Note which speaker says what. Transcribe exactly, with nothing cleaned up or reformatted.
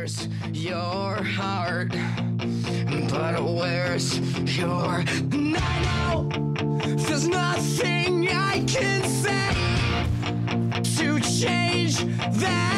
Speaker 1: where's your heart? But where's your... And I know there's nothing I can say to change that.